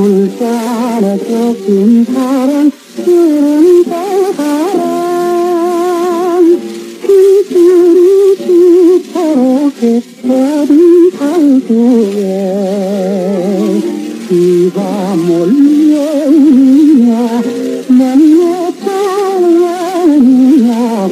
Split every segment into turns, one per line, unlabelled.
술잔에 섞인 사랑 그런 사랑 핏줄이 짙도록 햇볕인 살구에 비가 몰려오냐 맹내 차오냐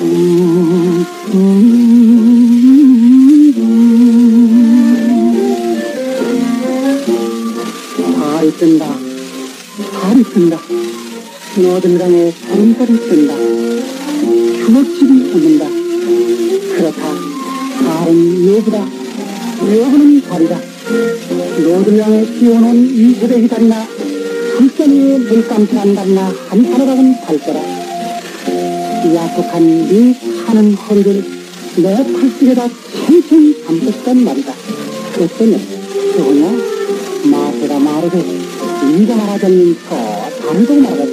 달이 뜬다 달이 뜬다 너들강에 구름살이 뜬다 주먹집이 뜬다 그렇다 달은 여부다 여부는 달이다 너들강에 띄워놓은 이 새벽이 달이나 불전 위에 물감치 안달나 한타로라곤 달거라 약속한 네 타는 허리를 내 팔뚝에다 챙챙이 감쌌단 말이다 어떠냐 그거냐 마세라 마르되 네가 말하자니 더 다르고 말하겠다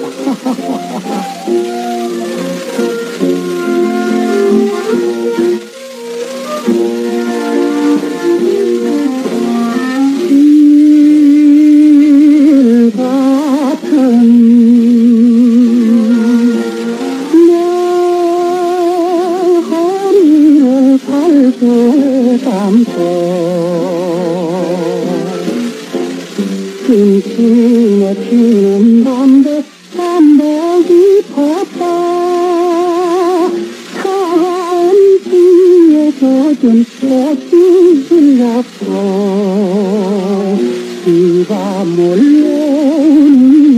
김치에 피는 담백이 폈다 차가운 뒤에 젖은 꽃이 흘렸어 비가 몰려오니